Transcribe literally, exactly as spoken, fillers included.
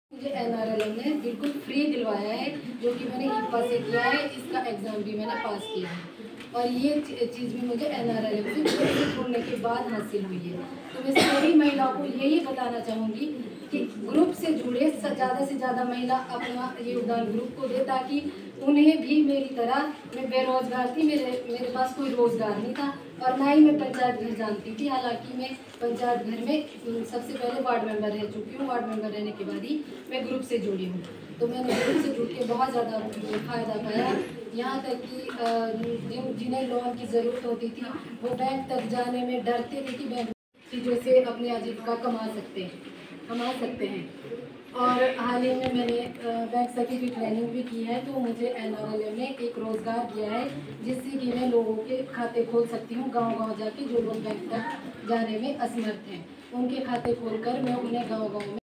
मुझे N R L M ने बिल्कुल फ्री दिलवाया है, जो कि मैंने ई पास से किया है। इसका एग्ज़ाम भी मैंने पास किया है और ये चीज़ भी मुझे एन आर एल एम से ग्रुप छोड़ने के बाद हासिल हुई है। तो मैं सभी महिलाओं को यही बताना चाहूँगी कि ग्रुप से जुड़े ज़्यादा से ज़्यादा महिला अपना योगदान ग्रुप को दे, ताकि उन्हें भी मेरी तरह, मैं बेरोज़गार थी, मेरे मेरे पास कोई रोज़गार नहीं था और ना ही मैं पंचायत घर जानती थी। हालांकि मैं पंचायत घर में सबसे पहले वार्ड मेंबर रह चुकी हूँ। वार्ड मेंबर रहने के बाद ही मैं ग्रुप से जुड़ी हूँ, तो मैंने ग्रुप से जुड़ के बहुत ज़्यादा फ़ायदा पाया। यहाँ तक कि जिन्हें लोन की ज़रूरत होती थी वो बैंक तक जाने में डरते थे कि बैंक चीज़ों से अपनी आजीविका कमा सकते हैं कमा सकते हैं और हाल ही में मैंने बैंक सखी की ट्रेनिंग भी की है। तो मुझे एन आर एल एम ने एक रोज़गार दिया है, जिससे कि मैं लोगों के खाते खोल सकती हूँ। गांव-गांव जाके जो लोग बैंक तक जाने में असमर्थ हैं, उनके खाते खोलकर मैं उन्हें गांव-गांव में